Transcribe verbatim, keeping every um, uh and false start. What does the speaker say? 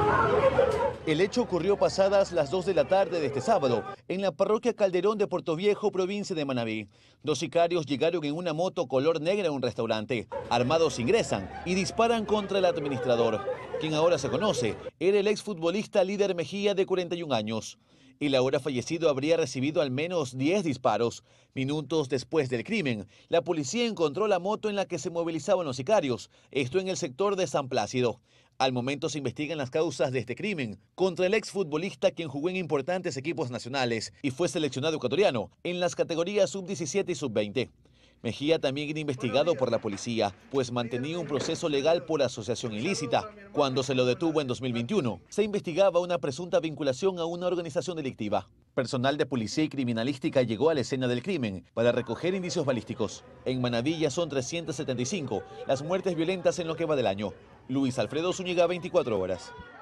El hecho ocurrió pasadas las dos de la tarde de este sábado, en la parroquia Calderón de Puerto Viejo, provincia de Manabí. Dos sicarios llegaron en una moto color negra a un restaurante. Armados ingresan y disparan contra el administrador, quien ahora se conoce, era el exfutbolista Líder Mejía, de cuarenta y un años. El ahora fallecido habría recibido al menos diez disparos. Minutos después del crimen, la policía encontró la moto en la que se movilizaban los sicarios, esto en el sector de San Plácido. Al momento se investigan las causas de este crimen contra el exfutbolista, quien jugó en importantes equipos nacionales y fue seleccionado ecuatoriano en las categorías sub diecisiete y sub veinte. Mejía también era investigado por la policía, pues mantenía un proceso legal por asociación ilícita. Cuando se lo detuvo en dos mil veintiuno, se investigaba una presunta vinculación a una organización delictiva. Personal de policía y criminalística llegó a la escena del crimen para recoger indicios balísticos. En Manabí ya son trescientas setenta y cinco las muertes violentas en lo que va del año. Luis Alfredo Zúñiga, veinticuatro horas.